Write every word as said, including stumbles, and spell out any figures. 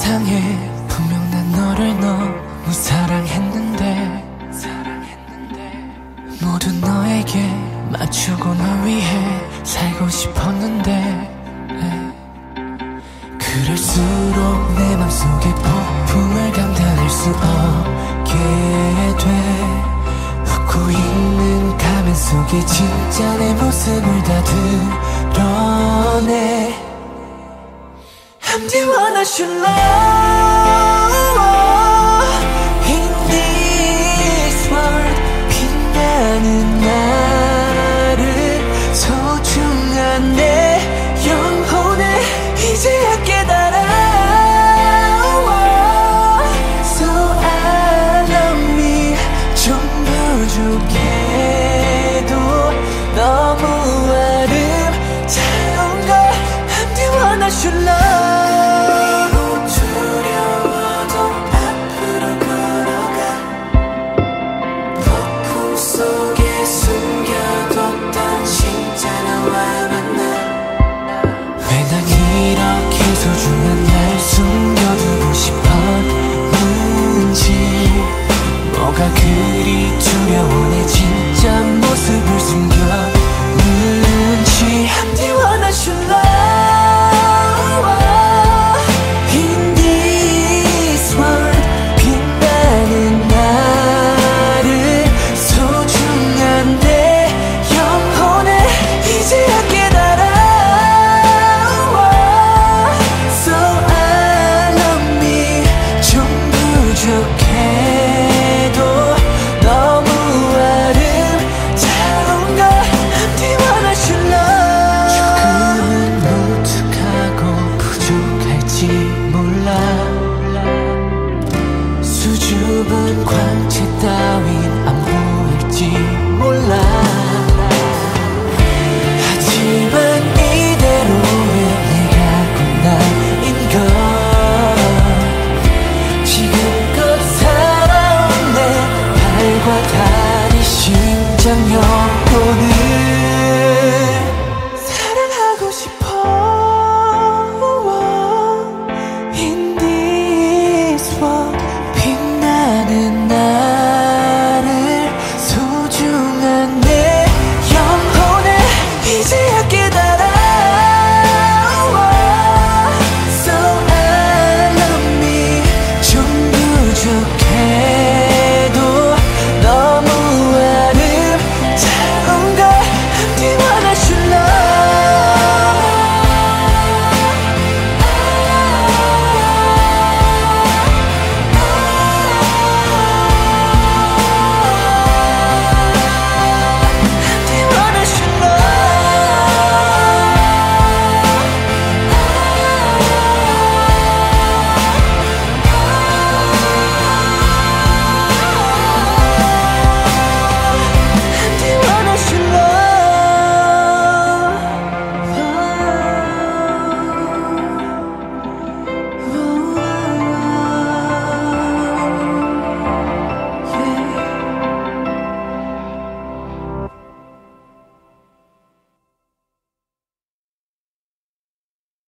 이상해. 분명 난 너를 너무 사랑했는데, 사랑했는데 모두 너에게 맞추고 널 위해 살고 싶었는데, 그럴수록 내 맘속에 폭풍을 감당할 수 없게 돼. 웃고 있는 가면 속에 진짜 내 모습을 다 드러내. I'm the one I should love in this world. 빛나는 나를 소중한 내 영혼을 이제야 깨달아. So I love me. 좀 부족해도 너무 아름다운 걸. I'm the one I should love. 소중한 날 숨겨두고 싶었는지, 뭐가 그리 두려워 내